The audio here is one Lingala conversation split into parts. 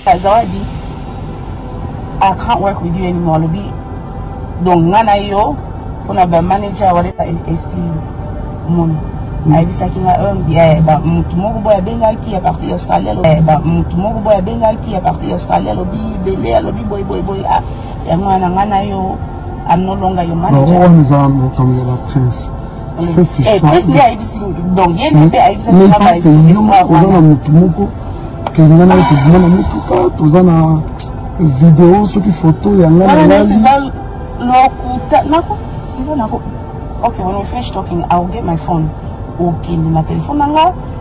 Zawadi, I can't work with you anymore. Donc, ngana yo, pour un manager, whatever, et si, mon. I be saking bah, mon boy a benga qui est parti Australie, bah, mon boy a benga qui est parti Australie, lobby, belé, lobby, boy, ah, et moi, ngana yo, I'm no longer your manager. Non, nous avons comme la prince. Donc, il y a une paix avec cette vidéo, ce qui photo, il y a okay, when we finish talking, I'll get my phone. Okay, my telephone là.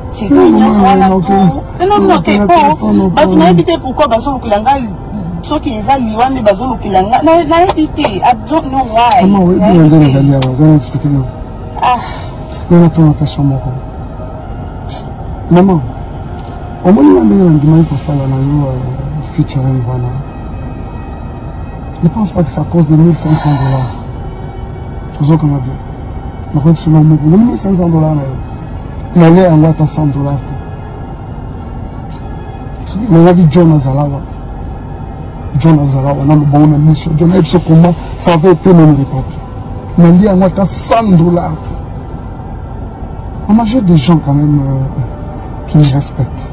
Non, okay, but na ebite pourquoi baso kilanga so ki eza liwa me bazo kilanga. Na ebite, I don't know why. Comment oui, bien de les alliés, vous allez expliquer. Ah. Non, ton attention moi. Maman. Au moins il y a un dimanche pour ça là na featuring voilà. Je pense pas que c'est à cause de $1 500. Toujours comme bien. Donc selon moi, $1 500 il allait en watts à $100. On a dit John Azalawa. John Azalawa, on a le bon mission. John a dit comment ça avait été même réparti. On a dit en watts à $100. On a des gens quand même qui me respectent.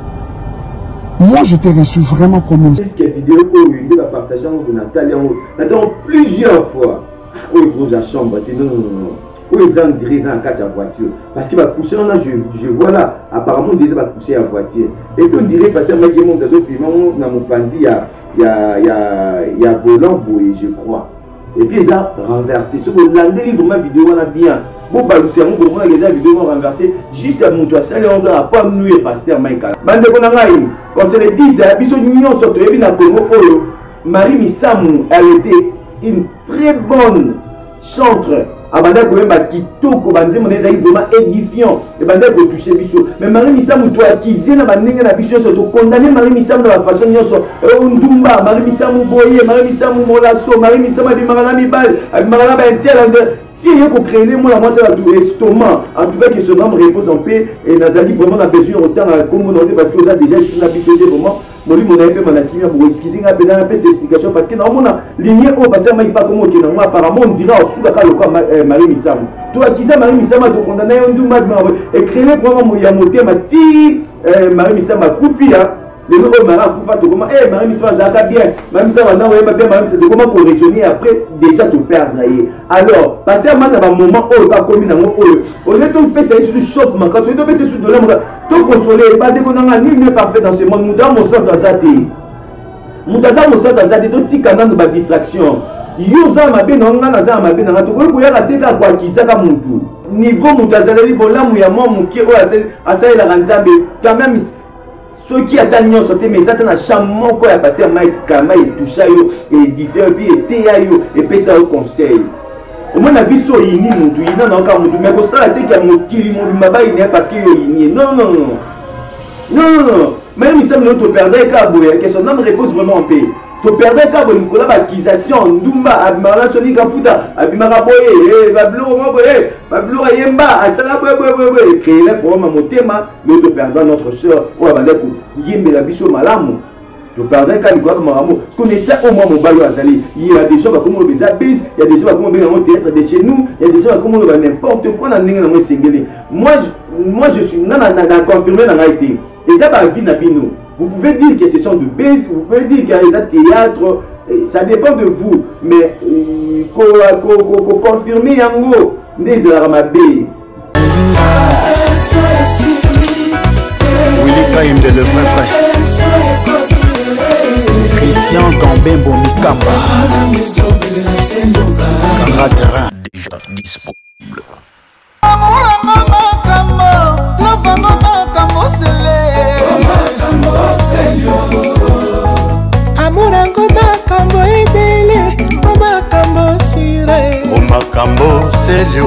Moi, je t'ai reçu vraiment comme une... Cette vidéo où il va partager avec Nathalie plusieurs fois. Où il pose la chambre, non. Où ils ont dirigé en cas de voiture. Parce qu'il va pousser, là, je vois là, apparemment, il va pousser la voiture. Et puis on dirait, parce que moi, je monte dans mon pandi, il y a volant, je crois. Et puis ils ont renversé. Ce que l'année, vraiment, vidéo, on a bien. Bon, bah, c'est un moment, les vidéos ont renversé. Juste à mon toit, ça, on a pas nous et pasteur Michael. Bande qu'on a eu, quand c'est les 10 ans, ils sont unions sur le Congo, Marie Missamou, elle était une très bonne chanteuse. Abanda ko yemba kitoko banze moneza vraiment édifiant et banda ko toucher biso mais Marie Missamou to akize na banenge na biso so to condamner Marie Missamou na façon nyonso ndumba Marie Missamou boye Marie Missamou molaso Marie Missamou bimara na mibal bimara ba intel si il y a qu'on crée moi la moitié de l'estomac en tout cas que ce nom repose en paix et Nazali vraiment a besoin autant à Congo parce que vous avez déjà sur l'habitude vraiment mon livre mon peu manaki pour excuser un peu dans ces explications parce que normalement lignée au passé mais pas comme que normalement apparemment on dira au sous la Marie Missamou toi qui ça Marie Missamou to condamner on du mal et créer vraiment ya moté ma ti Marie Missamou coupia les nouveaux marins pour faire comment Marie Missamou ça va bien Marie Missamou non ouais bien Marie c'est comment correctionner après déjà te perdre alors parce que moi dans un moment où pas comme dans mon on est donc fait ça sur choc man quand on est fait sur de l'homme tout consoler pas dès qu'on a ni mieux parfait dans ce monde nous dans mon sort azati mudaza mon sort azati donc ti kana de distraction yoza mabe na ngana za mabe na to ko ya la teka kwa kisaka muntu niveau mutazali bolamu ya mo muki o asai la nzambe quand même ceux qui attendent sauter mais ça na chamon ko ya passer Mike Kama et tout ça yo et différent puis et yo et puis ça au conseil au moins la vie so yini muntu ina na ka muntu mais ko ça te ki mokili mo mabai ne parce que yo yini non même il semble to perdre ka boye que son âme repose vraiment en paix to perdre ka boye ko la accusation ndumba abimara soni ka futa abimara boye bablo yemba asala boye créer pour motema mais to perdre notre sœur ou abandé ko yembe la biso malamu to perdre ka quoi maramo parce qu'on était au moins mon balo azali il y a des gens comme le bizabis il y a des gens comme bien en théâtre de chez nous il y a des gens comme le n'importe quoi dans ninga na singeli moi je suis na confirmé dans été et ça va vie na bino. Vous pouvez dire que ce sont de bêtises, vous pouvez dire qu'il y a des théâtres, ça dépend de vous. Mais confirmer yango des aramabé. Willy Kaimbe le vrai frère. Christian Gambembo Mikamba. Kanga terrain. Déjà disponible. Amurango makambo ebele, makambo sire. Makambo selio.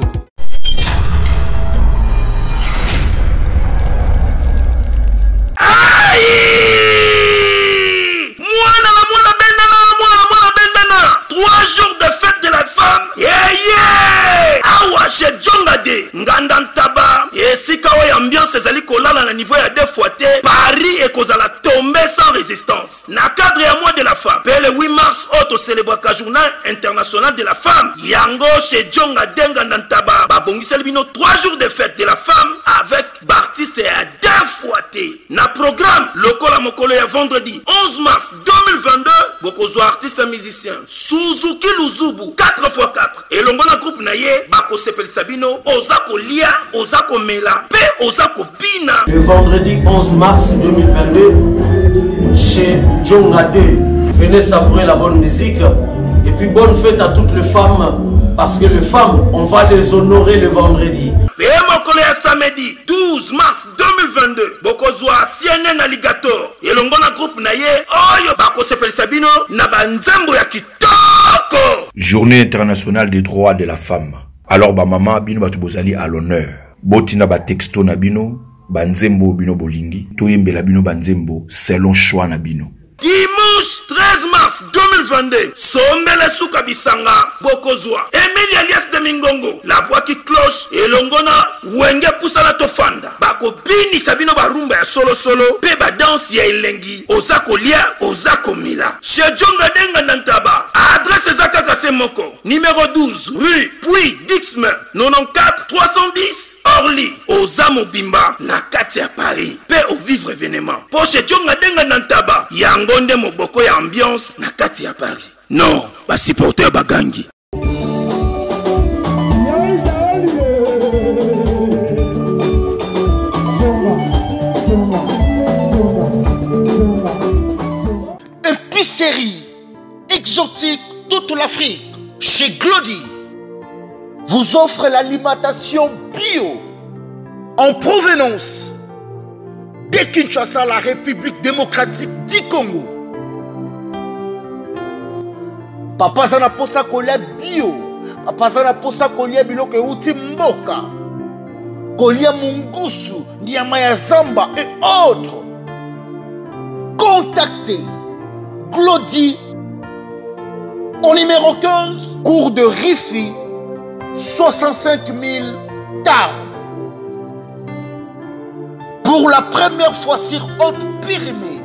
Chez Djongade, Ngandantaba, et si kawa ambiance ezali kolala na niveau ya deux fois te, Paris et kozala tomber sans résistance. Na cadre à mois de la femme. Le 8 mars, auto célèbre la journée internationale de la femme. Yango chez Djonga Denga Nantaba. Babongisa Libino 3 jours de fête de la femme avec Bartiste et à 2 fois T. Na programme, Lokola Mokolo ya vendredi 11 mars 2022. Bokozo artiste musicien. Suzuki Luzubu 4x4. Et l'ongona groupe naye, Bako Sepel Sabino, Ozako Lia, Ozako Mela, Pe Ozako Pina. Le vendredi 11 mars 2022, chez Djonga D. Venez savourer la bonne musique. Et puis bonne fête à toutes les femmes. Parce que les femmes, on va les honorer le vendredi. Et Mokolo ya samedi 12 mars 2022. Bokozo CNN Alligator. Et l'ongona groupe naye, Oyo Bako Sepel Sabino, Nabanzambo ya Kitoko. Journée internationale des droits de la femme. Alors ba maman bino batu bozali à l'honneur. Botina ba texto na bino, banzembo bino bolingi, toyembela bino banzembo selon choix na bino. Dimanche 13 mars 2022, Sombele Souka Bisanga, Bokozwa, Emilie alias de Mingongo, la voix qui cloche, et Longona, Wenge Poussala Tofanda, Bako Bini Sabino Barumba ya solo solo, Peba danse ya Elengi, Ozako Lia, Ozako Mila. Chez Djonga Denga Nantaba, adresse Zaka Kasemoko, numéro 12, rue Puy Dixmer, 94 310. Orly, Ozamo Bimba, na kati ya Paris, pe au vivre événement. Poche Djonga Denga Nantaba, yangonde moboko ya ambiance, na kati ya Paris. Non, ba supporter bagangi. Épicerie exotique toute l'Afrique, chez Glody, vous offre l'alimentation bio en provenance de Kinshasa, la République démocratique du Congo. Papa Zana posa kolia bio, Papa Zana posa kolia biloko euti mboka, kolia mungusu, nyama ya zamba et autres. Contactez Glody au numéro 15, cours de Rifi, 65 000 Tarbes. Pour la première fois sur Haute-Pyrénées,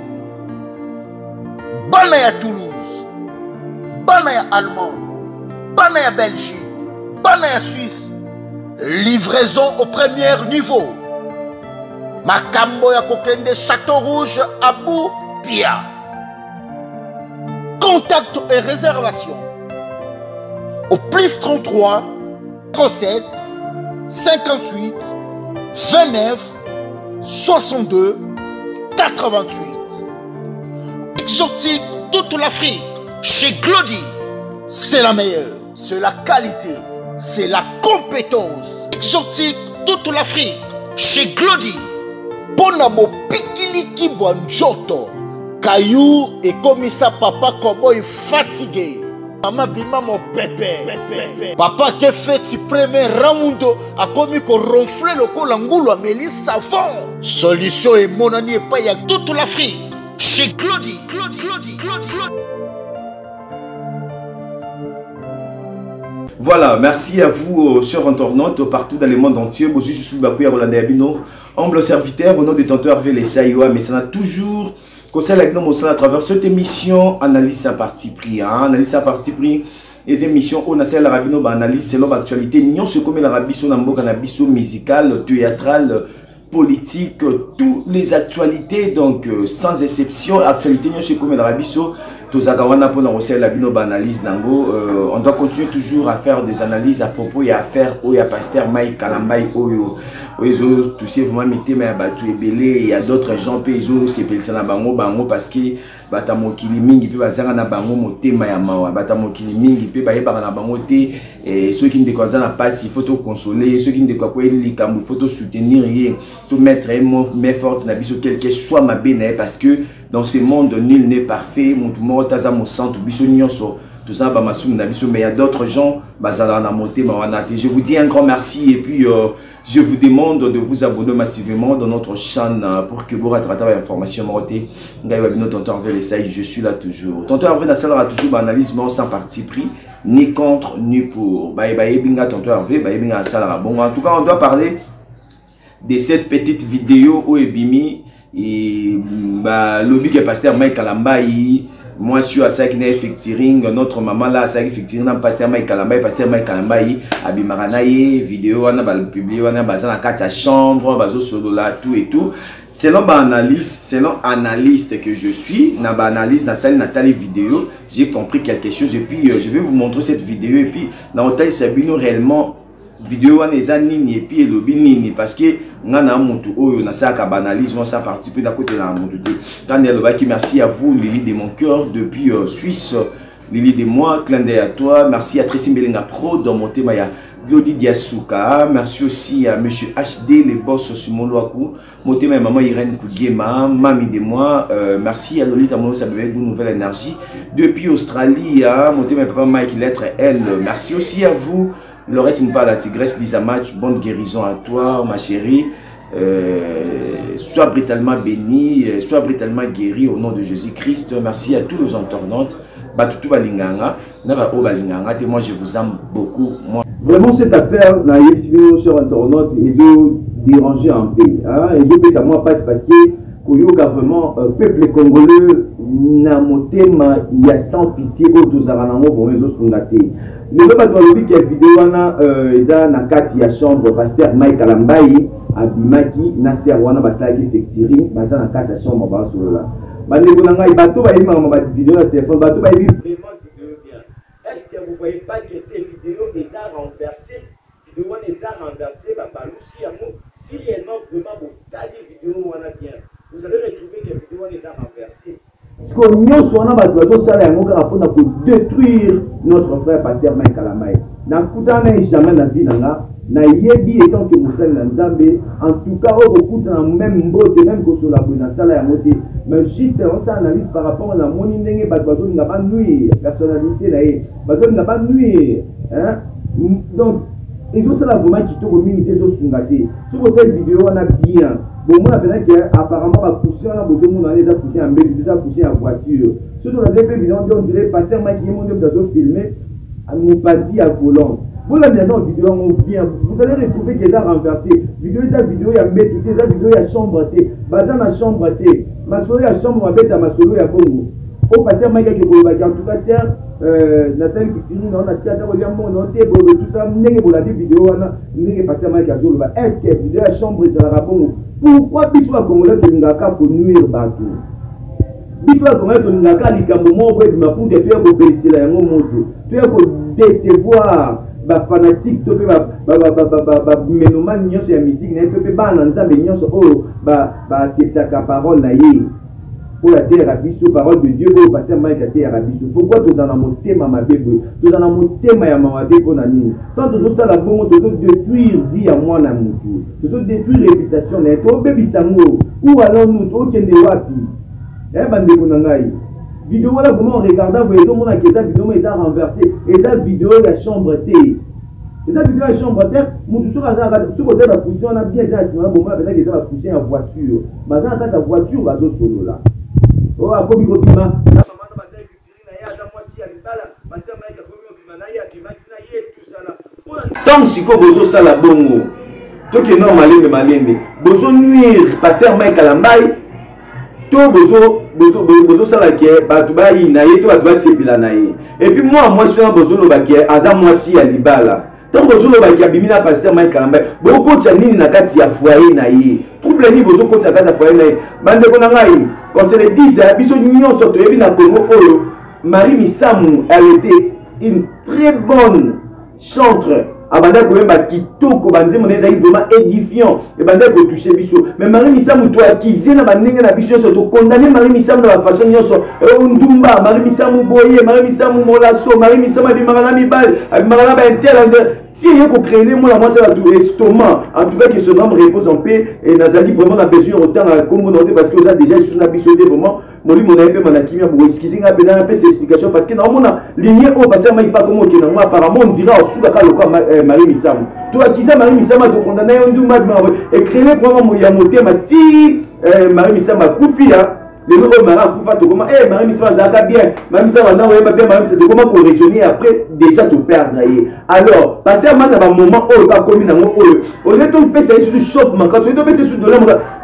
Banaya Toulouse, Banaya Allemagne, Banaya Belgique, Banaya Suisse, livraison au premier niveau. Makambo ya Kokende, Château Rouge, Abou Pia. Contact et réservation au plus 33 07 58 29 62 88. Exotique toute l'Afrique, chez Glody, c'est la meilleure, c'est la qualité, c'est la compétence. Exotique toute l'Afrique, chez Glody. Ponabo Pikiliki Bonjoto, Caillou et Komissa Papa Cowboy fatigué. Maman bima mon pépé. Papa qui fait du premier round a commis qu'on ronfle le colangoulo à Mélis savon. Solution et mon ami et pas y a toute l'Afrique. Chez Glody. Voilà, merci à vous, chers internautes, partout dans le monde entier. Bonjour, je suis Bakou Rolande Abino, humble serviteur, au nom de Tonton Hervé Lessaïwa, mais ça n'a toujours conseil à travers cette émission, analyse à parti pris. Analyse à parti pris, les émissions, on a celle à Rabino, analyse selon l'actualité. Nous sommes comme la Rabiso, Nambo, musical, théâtral, politique, toutes les actualités, donc sans exception, actualité, nous sommes comme la Rabiso. On doit continuer toujours à faire des analyses à propos et à faire où il y a pasteur Mike Kalambay où ils ont touché vraiment mis mais battu et belé il y a d'autres gens ils ont c'est pensé na bango parce que batamo kilimingi pe bazanga na bango motema ya mawa batamo kilimingi pe baye ba na bango te et ceux qui ne décoisent na passe il faut te consoler ceux qui ne décoisent pas il faut te soutenir et te mettre main forte na biso quel que soit ma bene parce que dans ce monde nul n'est parfait mon taza mo centre biso nyonso tout ça ba masum na biso mais il y a d'autres gens bazala na monter je vous dis un grand merci et puis je vous demande de vous abonner massivement dans notre chaîne pour que vous rattrapiez l'information montée. Tonton Hervé Lessaï, je suis là toujours. Tonton Hervé Nassala a toujours analyse sans parti pris, ni contre ni pour. Bye bye binga Tonton Hervé, bye binga Salara. Bon, en tout cas, on doit parler de cette petite vidéo où Ebimi et bah lobby que pasteur Mike Kalambai. Moi, je suis à ça qui n'est featuring. Notre maman là, ça qui featuring dans pasteur Mike Kalambai, Abimaranaye, vidéo, on a publié, on a basé dans la chambre, basé solo là, tout et tout. Selon analyste que je suis, dans l'analyse, dans la Nathalie vidéo, j'ai compris quelque chose et puis je vais vous montrer cette vidéo et puis dans l'hôtel Sabino réellement. Vidéo on est nini et puis lobby nini parce que on a montu oyo na ça banalise on ça participer d'un côté là montu quand elle va qui merci à vous Lily de mon cœur depuis Suisse Lily de moi clin d'œil à toi merci à Tracy Mbelenga Pro dans mon thème ya Glody Diasuka merci aussi à monsieur HD les boss sur mon loaku mon thème maman Irène Kougema mamie de moi merci à Lolita Mono ça bébé une nouvelle énergie depuis Australie mon thème papa Mike lettre L merci aussi à vous Laurette Mpa la tigresse Lisa Match, bonne guérison à toi ma chérie, sois brutalement béni, sois brutalement guéri au nom de Jésus-Christ. Merci à tous nos internautes, Batutu Balinganga, Naba O Balinganga, et moi je vous aime beaucoup. Moi. Vraiment cette affaire, chers internautes, ils ont dérangé un peu. Ils ont fait ça moi parce que Koyoka vraiment peuple congolais na motema il y a sans pitié au tozaranango pour les autres le peuple doit dire que vidéo na eza na kati ya chambre pasteur Mike Kalambai abimaki na serwana basala ki fektiri basa na kati ya chambre ba solola bande konanga bato ba yima ma vidéo na téléphone bato ba yi vraiment vidéo bien est-ce que vous voyez pas que ces vidéos eza renversées vidéo na eza renversées ba balusi yango si réellement vraiment vous tali vidéo wana bien vous allez retrouver que vidéo na eza renversées. Parce que nous sommes pour détruire notre frère pasteur Mike Kalambai. N'a jamais la vie na yebi étant que Moussa Nzambe en tout cas au beaucoup dans même botte même que sur la bonne salle à monter mais juste on s'analyse par rapport à la moni ndenge bazo n'a pas nuire personnalité là bazo n'a pas nuire hein donc ils ont ça la vraiment qui tourne communauté zo sungate sur votre vidéo on a bien bon moi appelle que apparemment va pousser on a besoin on allait pousser en bébé déjà pousser en voiture surtout la DP vidéo on dirait pasteur Mike qui monte dans filmer à nous parti à volant. Vous l'avez dans vidéo bien, vous allez retrouver qu'ils ont renversé. Vidéo il y a mettre, il y a vidéo il y a chambre thé, bazar la chambre thé, ma solo ya chambre avec ma solo ya Congo. Au pasteur Mike qui en tout cas c'est la scène qui tire on a théâtre au liamon on té tout ça n'enge pour la vidéo on n'enge pasteur Mike azolo ba est-ce que vidéo ya chambre ça la Congo. Pourquoi biso à Congolais que ngaka pour nuire bateau. Biso à Congolais que ngaka likambo mo ko dima pour que tu es ko périsila yango moto. Tu es ko décevoir ba fanatique to pe ba menoman nyonso ya musique na to pe ba na nzambe nyonso o ba acceptaka parole na ye pour la terre biso parole de Dieu pour passer Mike la terre biso pourquoi tous en motema mabebe tous en motema ya mawabe pona nini tant tous ça la bon tous détruire vie à moi na mutu tous détruire réputation na to bebisango ou alors nous to kende wapi bande konangai vidéo là comment on regarde vous voyez tout le monde qui ça vidéo mais ça renversé et ça vidéo la chambre thé et ça vidéo la chambre thé mon sur côté la position on a bien ça c'est bon moi avec ça va pousser en voiture mais dans ta voiture va zo solo là oh a kobi kobima na maman na bazali kitiri na ya za mwasi ya libala master Mike kobi kobima na ya kimaki na ye tout ça là tant siko bozo sala bongo to ke normalement malembe bozo nuire pasteur Mike Kalambai to bozo sala ke batu ba ina ye to batu ba sepila na ye et puis moi je suis bozo lo ba ke aza mwasi ya libala donc bozo lo ba ke abimina pasteur Mike Kalambai boko tia nini na kati ya foyer na ye trouble ni bozo ko tia kati ya foyer na ye bande ko na ngai quand c'est le 10 biso nyonso to yebi na Congo oyo Marie Misamu elle était une très bonne chanteuse abanda ko yemba kitoko bandi moneza vraiment édifiant et banda ko toucher biso mais Marie Misamu to akize na bandenge na biso so to condamner Marie Misamu na façon nyonso ndumba Marie Misamu boye Marie Misamu molaso Marie Misamu bimara na mibal bimara ba intel si il y a qu'on crée moi ça va tout estomac en tout cas que ce nom repose en paix et Nazali vraiment a besoin autant à communauté parce que ça déjà sur la bisoté vraiment mon avait mon akimia pour excuser un peu dans un peu ces explications parce que normalement ligne au passé mais pas comme que moi apparemment on dira au sous la Marie Misamu toi qui ça Marie Misamu to condamné on doit et créer vraiment mon yamoté ma ti Marie Misamu coupia les nouveaux marins pour faire comment Marie Misamu ça bien Marie Misamu non ouais bien Marie Misamu comment correctionner après déjà tout perdre alors parce que à un moment où pas commis dans mon on est donc fait ça sur choc quand on est tombé sur de l'homme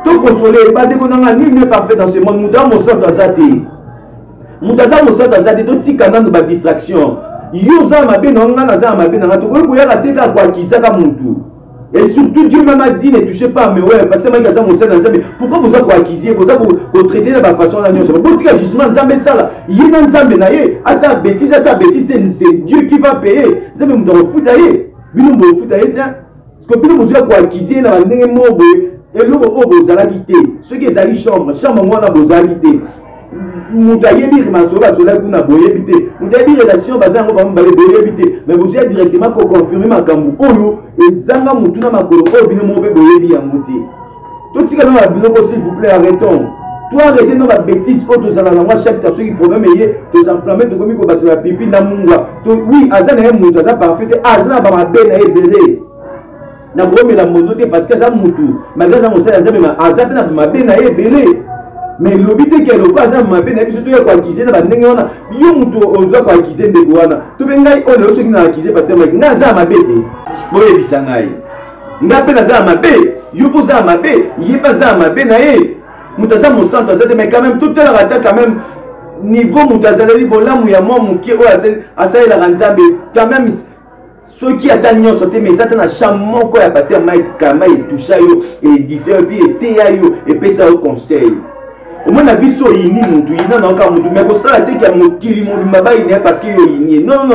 tout consoler, pas déconner, ni mieux parfait dans ce monde. Mouta mon sang azati. Mouta mon sang azati, tout petit canal de distraction. Yoza mabe non naza mabe na to ko ya teka kwa kisaka muntu. Et surtout Dieu m'a dit ne touchez pas mais ouais parce que moi kaza mon sang nzambe. Pourquoi vous avez acquisier, vous avez traiter de la façon la nyonso. Pour tika jugement nzambe sala, yina nzambe na ye, asa bêtise c'est Dieu qui va payer. Nzambe mu do futa ye. Bino mo futa ye ta. Parce que bino vous avez acquisier na ndenge mobo et loko obo zala kité. Ceux qui zali chambre moi na bozali kité. Moutayebi Masoba Sola Kuna Boyebité, Moutayebi relation basée en Bambale Boyebité, mais vous avez directement confirmé ma Kambu Oyo et Zanga Moutuna Makolo Bino Mobé Boyebi Yamouti. Tout ce qui est Biloko, s'il vous plaît, arrêtons. Toi, arrêtez nos bêtises, autres à la moi, chaque personne qui problème est, tu enflammé, tu commis pour bâtir la pipi, Namungwa. Oui, Azan est Moutou, Azan parfait, Azan a ma benne à ébélé. Na gros, mais la monoté parce que ça Moutou, malgré ça, mon sel, Azan a ma benne à ébélé. Mais l'obité qui est le cas, ça m'a fait surtout quoi acquisier dans la nengona. Yonto ozo quoi acquisier de douane. Tout bien là, on est aussi qui n'a acquisier parce que moi, n'a ma bête. Boye bisangai. N'a pas za ma bête. Yopo za ma bête. Yepa za ma bête nae. Mutaza mon centre, ça mais quand même tout à l'heure attaque quand même niveau mutaza li bola mouya moi mon qui a ça il a ranzambe quand même. Ceux qui attendent nous sauter mais ça na chamon quoi a passé Mike Kama et tout ça yo et différent puis et théayo et puis ça au conseil. Au moins, la vie sur Yini, il y a encore un mais pour ça, il y a un qui est parce qu'il y a non.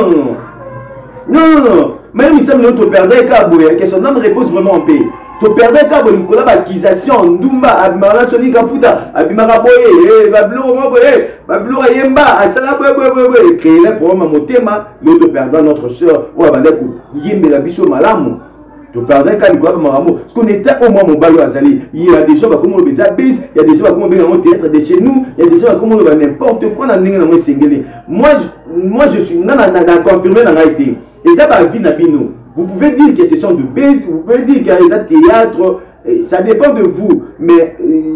Même si tu perdrais un câble, que son âme repose vraiment en paix. Tu perdrais un câble, Nicolas, l'acquisition, Ndumba, Abimara Soni Kafuta, Abimara Boye, Bablo Yemba, Asala Boye, créer le problème à mon thème, l'autre perdant notre soeur, ou Abandekou, Yembe la Bicho Malamu. Tu perdrais quand il parce qu'on était au moins mon baillot à Zali. Il y a des gens qui ont des abysses, il y a des gens qui ont des théâtre de chez nous, il y a des gens qui ont n'importe quoi dans le single. Moi, je suis confirmé dans l'IT. Et ça va vie Nabino. Vous pouvez dire que ce sont de bêtises, vous pouvez dire qu'il y a des théâtres, ça dépend de vous. Mais,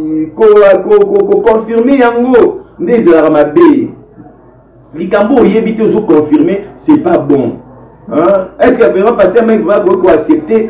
confirmer Yango, des Aramabé, les Cambo y toujours confirmé, c'est pas bon. Hein? Est-ce que vraiment pasteur mec va accepter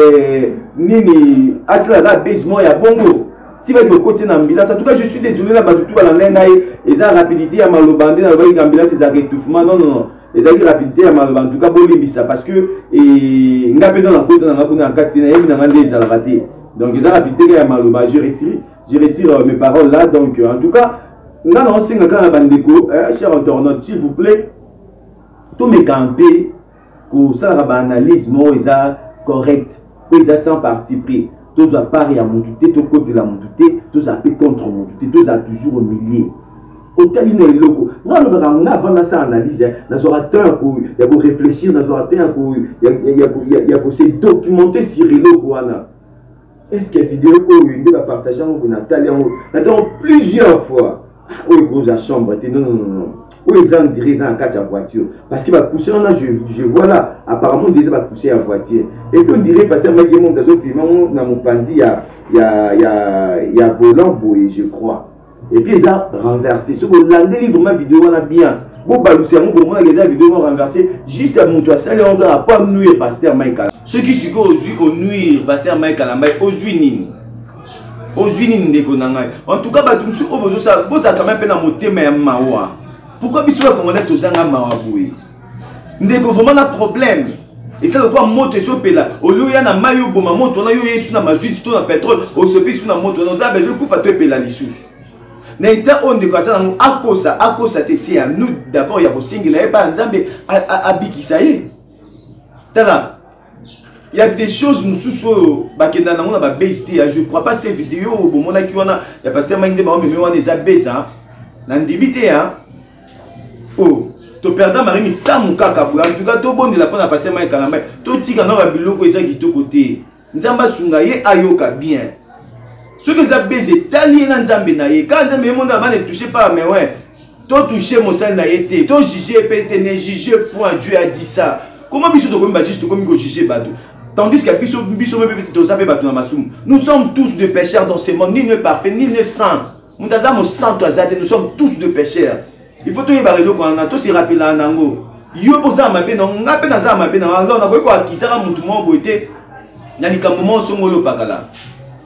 Nini Asla baissement ya bongo si va être côté d'ambulance. En tout cas je suis désolé là tout à la et ça rapidité à malobandé dans l'ambulance c'est rétouffement non les rapidité à malobandé en tout cas bolibisa parce que et ngapé dans la côte dans la côte en 4 dans les alraté donc ils ont rapidité à malobandé je retire mes paroles là donc en tout cas on a lancé un grand bandeko cher internaute s'il vous plaît tous mes campés pour ça la analyse moi ils correct ils ont sans parti pris tous à Paris à monter tout côté de la monter tous à paix contre monter tous à toujours au milieu autant il est loco moi le avant ça analyse dans orateur pour il y a pour réfléchir dans orateur pour il y a pour se documenter sur les locaux est-ce que vidéo où va partager avec Nathalie maintenant plusieurs fois où il pose la chambre non où ils ont dirigé en 4 voiture parce qu'il va pousser là je vois là apparemment ils va pousser en voiture et puis on dirait parce que moi j'ai mon gazo filmant dans mon pandi il y a volant boy je crois et puis ils ont renversé ce que l'année librement vidéo on a bien bon balouser mon pour moi les vidéos ont renversé juste à mon toit ça les on doit pas nuire pasteur Michael ceux qui suivent au nuire pasteur Michael aux uinines ndeko nangai en tout cas batum su obozo ça boza quand même pe na motema ya mawa. Pourquoi bisous les Congolais tous en Mawaboué? Ndeko vraiment un problème. Et ça le quoi moto sur pela. Au lieu y a na mayo boma moto na yo yesu na mazuite to na pétrole au sopi sur na moto na za besoin kufa to pela lisusu. Na ita on de quoi ça na akosa te c'est à nous d'abord il y a vos singles et pas nzambe abikisa ye. Tala. Il y a des choses nous sous bakenda na ba base je crois pas ces vidéos au mona ki wana ya pasteur Mande ba mais wana za base hein. Na ndibité hein. Oh, tu perds Marie, mais ça mon caca. En tout cas, tu bon de la peine à passer ma calamai. Tu tika na biloko eza qui to côté. Nzamba sungaye ayoka bien. Ce que ça baisé, tali na nzambe na ye. Quand nzambe monde va ne toucher pas mais ouais. Tu toucher mon sang na yete. Tu juger pété ne juger point Dieu a dit ça. Comment biso to comme juste comme go juger bado. Tandis que biso même to sape bado na masum. Nous sommes tous de pécheurs dans ce monde, ni ne parfait ni ne saint. Mundaza mo saint azate, nous sommes tous de pécheurs. Il faut tout y barrer le coin, tout s'y rappeler là nango. Yo boza mabe non, ngape na za mabe na nga na ko akisaka mutu mo boité. Nani kambo mo songolo pakala.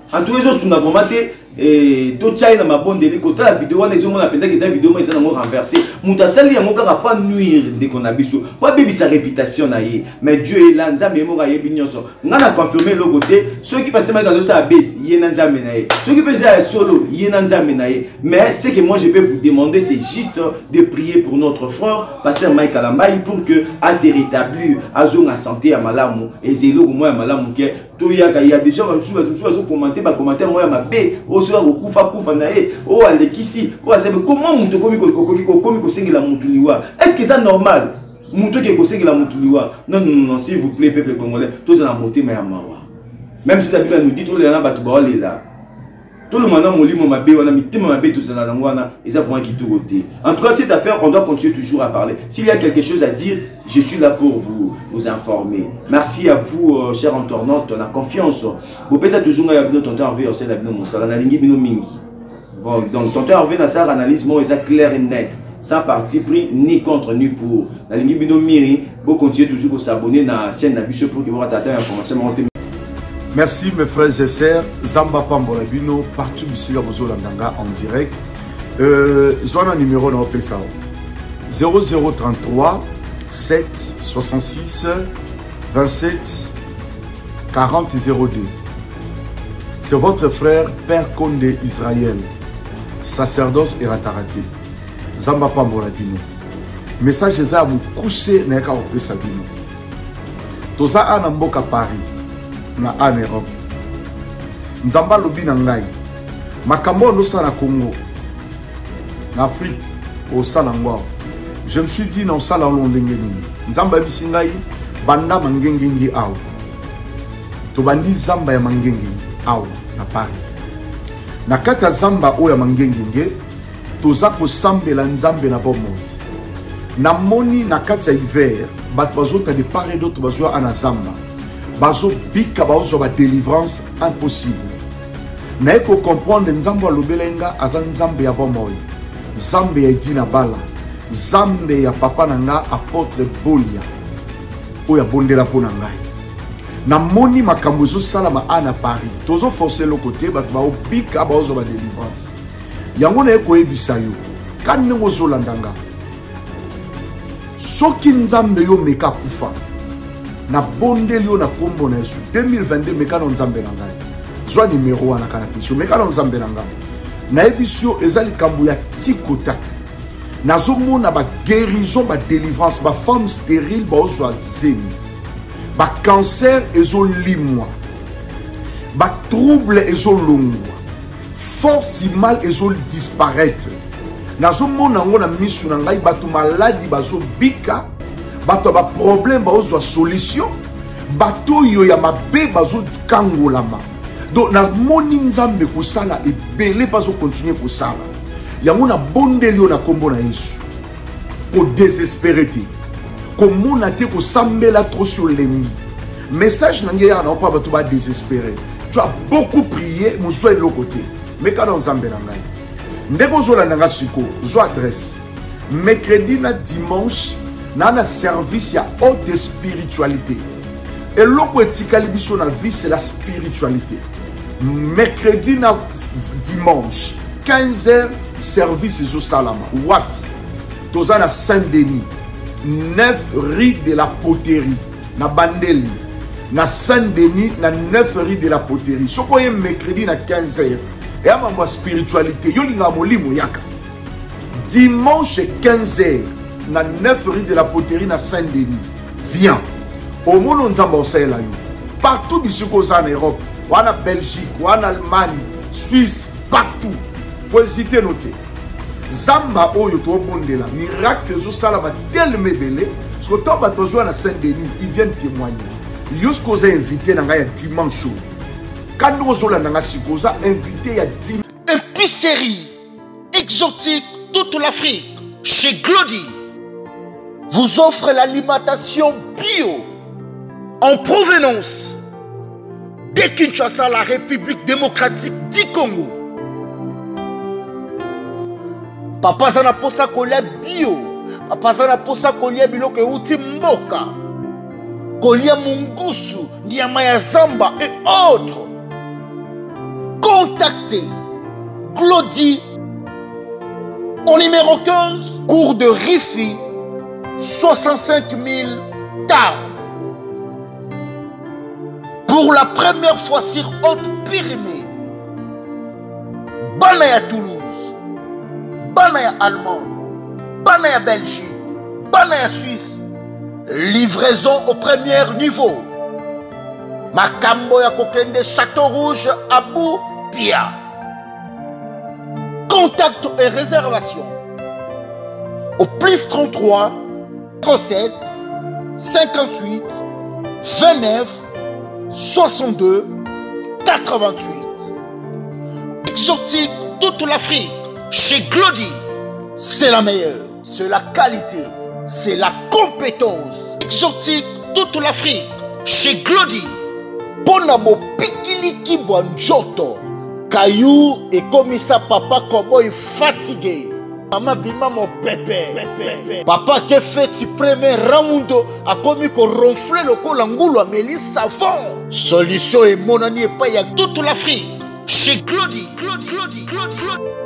En tout cas, je vraiment tout ça ma bonne délire côté la vidéo on est sur mon appel que cette vidéo mais ça n'a renversé mutasali ya moka pas nuire dès qu'on a biso pas baby sa réputation na ye mais Dieu est là nzambe moka ye binyoso ngana confirmer le côté ceux qui passent dans ça baisse ye nzambe na ye ceux qui peuvent solo ye nzambe na ye mais ce que moi je peux vous demander c'est juste de prier pour notre frère pasteur Mike Kalambai pour que à se rétablir à zone à santé à malamu et zélo moi malamu que tout il y a des gens comme ça commenter ba commentaire moi ma bé kufa na ye o alekisi o asabe comment muto komi ko sengela mutu liwa est-ce que c'est normal muto ke ko sengela mutu liwa non s'il vous plaît peuple congolais tous en monter mais mawa même si la Bible nous dit tout les na batu ba là tout le monde molimo mabe on a mitima mabe tous en ngwana et ça vraiment qui tout côté en tout cas cette affaire on doit continuer toujours à parler s'il y a quelque chose à dire je suis là pour vous informer. Merci à vous chers internautes, on a confiance vous pouvez ça toujours à notre tonton Hervé aussi la bino musala na lingi bino mingi. Donc tonton Hervé na sa analyse moi est clair et net sans parti pris ni contre ni pour la lingi bino miri vous continuez toujours à s'abonner na chaîne na biso pour que vous rattrapez information. Merci mes frères et sœurs, Zamba Pambola Bino, partout ici à Bozolandanga en direct. Zona numéro na OPSAO 0033 7 66 27 40 02. C'est votre frère Père Konde Israël, sacerdoce et rataraté. Zamba Pambola Bino. Message za vous coucher na ka OPSAO Bino. Toza anamboka Paris. Na en Europe nzamba lobi na ngai makambo no sala Congo na Afrique au salangwa je me suis dit non sala londengeni nzamba bisingai banda mangengengi aw to bandi zamba ya mangengengi aw na Paris na kata zamba o ya mangengengi toza ko sambela nzambe na bomo na moni na kata hiver bat bazota de part et d'autre bazwa ana zamba bazo bika bazo ba délivrance impossible na eko comprendre nzambo lobelenga aza nzambe ya bomoy nzambe ya dina bala nzambe ya papa nanga apôtre Bolia oya bondela pona ngai na moni makambo zo sala ma ana Paris tozo forcer le côté ba bika bazo ba délivrance yango na eko ebisa yo kanne ngozo landanga soki nzambe yo meka kufa na bondelio na kombo na Yesu 2022 mekano nzambe na ngai zwa numéro wana kana pisho mekano nzambe na ngai na ebisio ezali kambu ya tikota na zomona ba guérison ba délivrance ba femme stérile ba ozwa zemi ba cancer ezolimwa ba trouble ezolongwa force mal ezol disparaître na zomona ngo na misu na ngai batu maladi bazobika bato ba problème ba ozwa solution bato yo ya mabe bazo kangolama donc na moni nzambe ko sala ebele bazo continuer ko sala yango na bondelio na kombo na Yesu ko désespérer ko mona te ko sambela trop sur l'ennemi message na ngeya na pa bato ba désespérer tu as beaucoup prié muswe le côté mais quand nzambe na ngai ndeko zola nga siko zo adresse mercredi na dimanche na service ya haute spiritualité et l'autre etikali biso na vie c'est la spiritualité mercredi na dimanche 15h service zo salama wapi toza na Saint-Denis 9 rue de la Poterie na Bandeli na Saint-Denis na 9 rue de la Poterie soko ye mercredi na 15h et à ma spiritualité yo linga molimo yaka dimanche 15h na 9 rue de la Poterie na Saint-Denis viens au monde nzamba osela yo partout bisiko za en Europe wana Belgique wana Allemagne Suisse partout pour hésiter noter zamba oyo to bondela miracle zo sala ba tellement belé so to ba besoin na Saint-Denis ils viennent témoigner jusqu'aux invités na nga ya dimanche quand nous zola na nga sikoza invité ya dimanche épicerie exotique toute l'Afrique chez Glody vous offre l'alimentation bio en provenance de Kinshasa, la République démocratique du Congo. Papa Zana posa kolia bio, Papa Zana posa kolia biloke uti mboka, kolia mungusu, nyama ya zamba et autres. Contactez Claudie au numéro 15, cours de Rifi, 65 000 Tarbes. Pour la première fois sur Haute-Pyrénées, Banaya Toulouse, Banaya Allemagne, Banaya Belgique, Banaya Suisse, livraison au premier niveau. Makambo ya Kokende Château Rouge, Abou Pia. Contact et réservation au plus 33 07 58 29 62 88. Exotique toute l'Afrique. Chez Glody, c'est la meilleure. C'est la qualité. C'est la compétence. Exotique toute l'Afrique. Chez Glody. Ponabo Pikiliki Bonjoto. Caillou et commissaire papa cowboy fatigué. Maman bima mon pépé. Papa qui fait du premier round a commis qu'on ronfle le colangoulo à Mélis savon. Solution et mon année pas y a toute l'Afrique. Chez Glody.